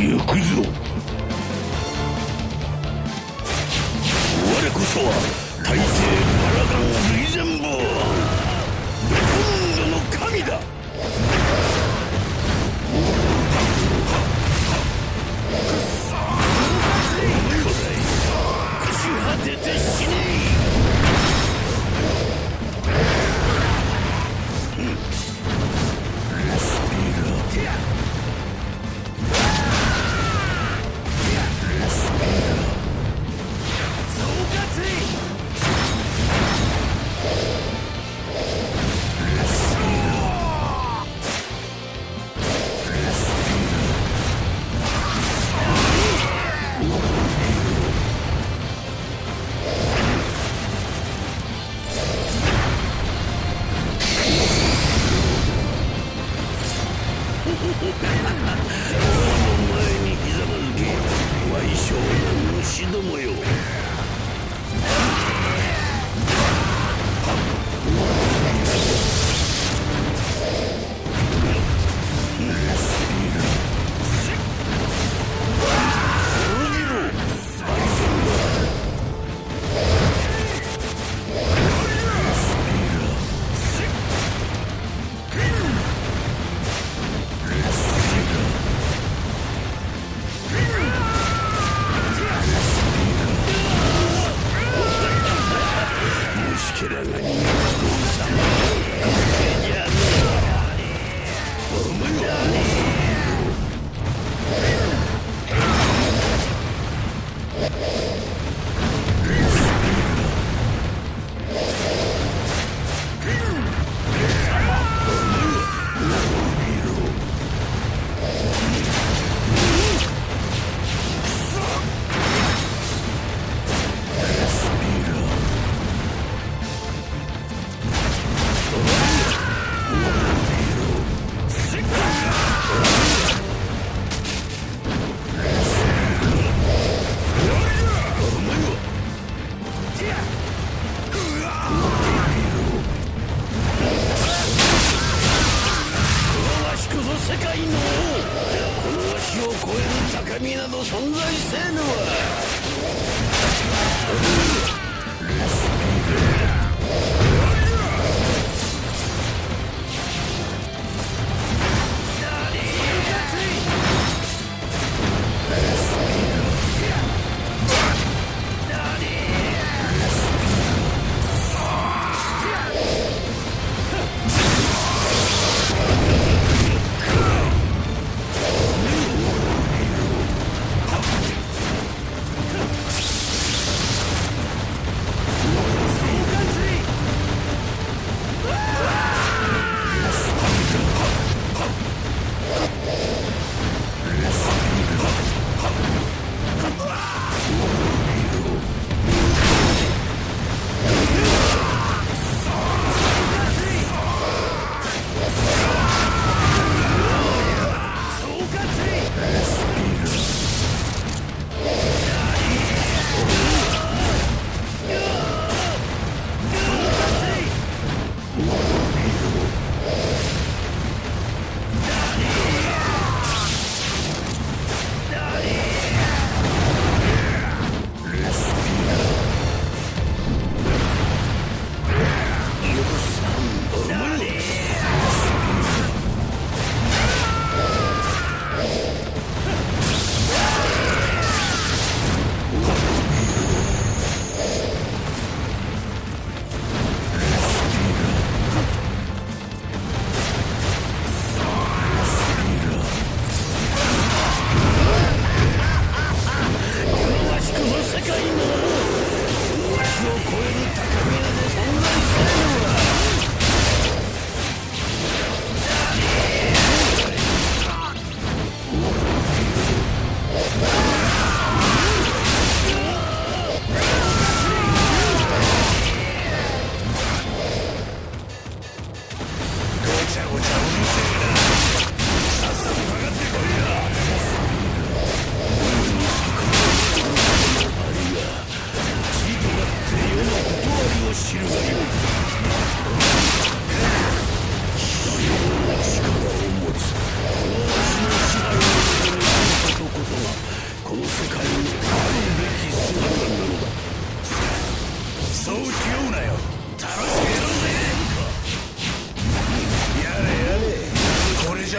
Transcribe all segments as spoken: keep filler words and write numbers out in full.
行くぞ。我こそは大帝パラガン類全部ベコンドの神だ。果てて死ねえ。レスピーラーレスピーラー総括レスピーラーレスピーラーお前にひざまずけ矮小な虫どもよ。 総括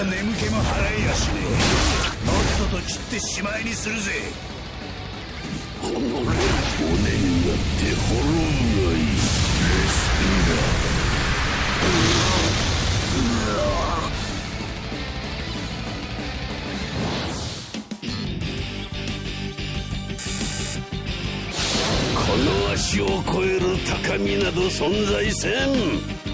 ゃ眠気も払いやしねえ。とっとと切ってしまいにするぜ。己骨になって滅ぶがいい。レスピーダー。この足を越える高みなど存在せん。